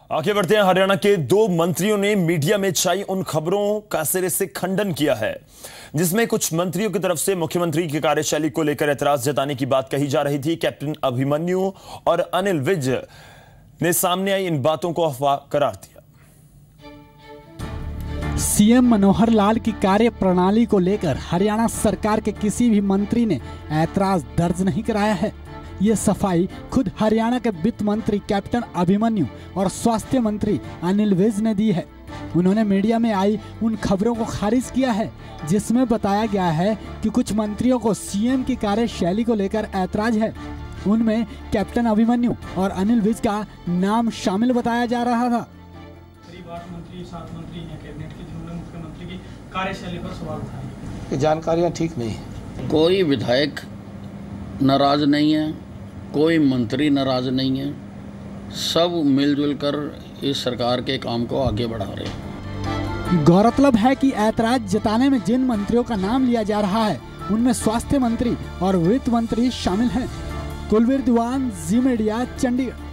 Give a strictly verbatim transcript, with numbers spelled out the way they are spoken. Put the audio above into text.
आगे बढ़ते हैं। हरियाणा के दो मंत्रियों ने मीडिया में छाई उन खबरों का सिरे से खंडन किया है जिसमें कुछ मंत्रियों की तरफ से मुख्यमंत्री की कार्यशैली को लेकर ऐतराज जताने की बात कही जा रही थी। कैप्टन अभिमन्यु और अनिल विज ने सामने आई इन बातों को अफवाह करार दिया। सीएम मनोहर लाल की कार्य प्रणाली को लेकर हरियाणा सरकार के किसी भी मंत्री ने ऐतराज दर्ज नहीं कराया है। ये सफाई खुद हरियाणा के वित्त मंत्री कैप्टन अभिमन्यु और स्वास्थ्य मंत्री अनिल विज ने दी है। उन्होंने मीडिया में आई उन खबरों को खारिज किया है जिसमें बताया गया है कि कुछ मंत्रियों को सीएम की कार्यशैली को लेकर ऐतराज है। उनमें कैप्टन अभिमन्यु और अनिल विज का नाम शामिल बताया जा रहा था। मंत्री सात मंत्री हैं कैबिनेट के, जिन्होंने मुख्यमंत्री की कार्यशैली पर सवाल उठाए। ये जानकारियां ठीक नहीं है। कोई विधायक नाराज नहीं है, कोई मंत्री नाराज नहीं है, सब मिलजुल कर इस सरकार के काम को आगे बढ़ा रहे हैं। गौरतलब है कि ऐतराज जताने में जिन मंत्रियों का नाम लिया जा रहा है उनमें स्वास्थ्य मंत्री और वित्त मंत्री शामिल हैं। कुलवीर दीवान, जी मीडिया, चंडीगढ़।